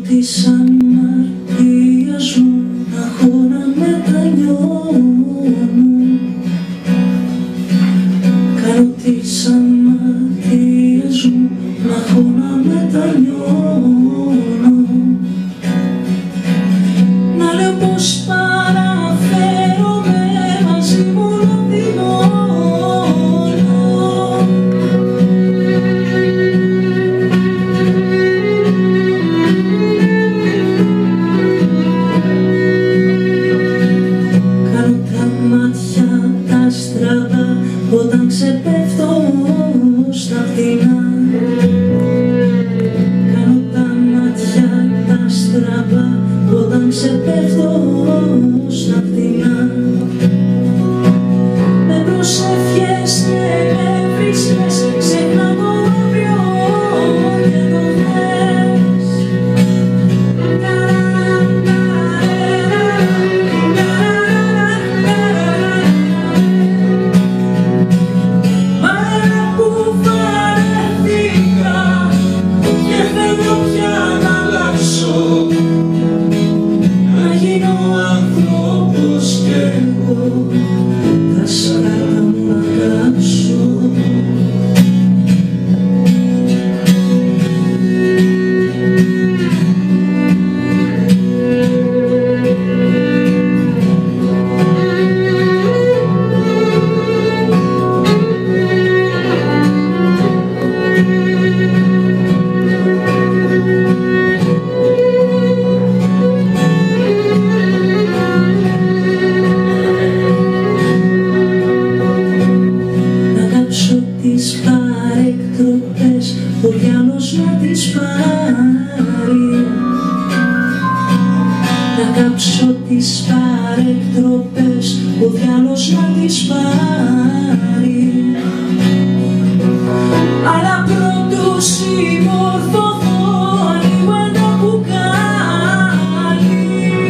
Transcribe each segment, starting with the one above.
της αμαρτίας μου να έχω να μετανιώνω. Κάνω της αμαρτίας μου να έχω να μετανιώνω. Να λέω πως παραφέρομαι μαζί μου να θυμώνω. Κάνω τα μάτια τα στραβά όταν ξεπέφτω στα φτηνά. Κάνω τα μάτια τα στραβά όταν ξεπέφτω στα φτηνά. Με προσευχές και με βρίσκες ξεχνά το αύριο και το χθες. Μα ένα που βαρέθηκα και θέλω πια να αλλάξω, να γίνω άνθρωπος κι εγώ τα σκάτα μου να κάψω. Τις παρεκτροπές, ο διάολος να τις πάρει. Να κάψω τις παρεκτροπές, ο διάολος να τις πάρει. Αλλά πρώτου συμμορφωθώ, ανοίγω ένα μπουκάλι.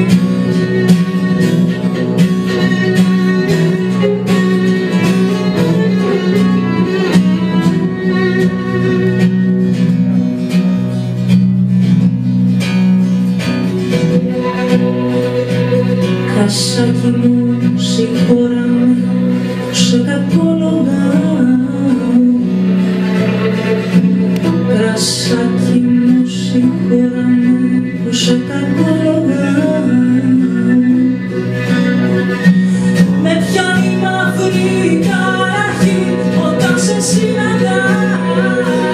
Κρασάκι μου, συγχώρα με που σε κακολογάω. Κρασάκι μου, συγχώρα με που σε κακολογάω. Με πιάνει μαύρη ταραχή όταν σε συναντάω.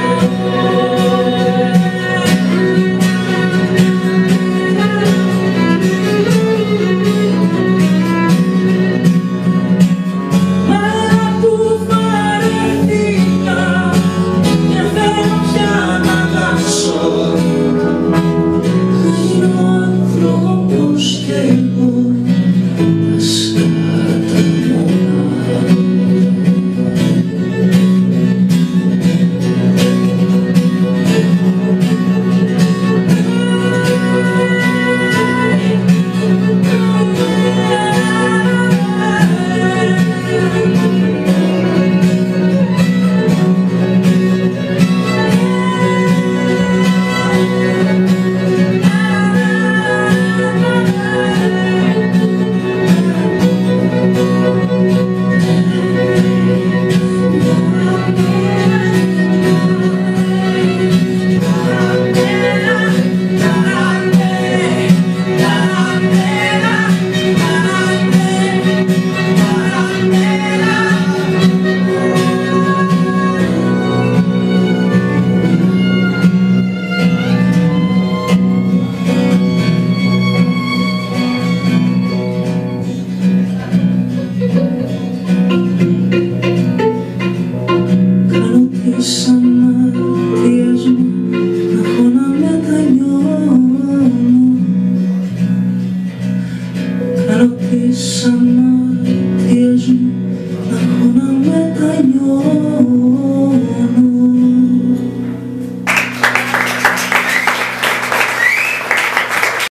Της αμαρτίας μου να έχω να μετανιώνω. Κάνω της αμαρτίας μου να έχω να μετανιώνω.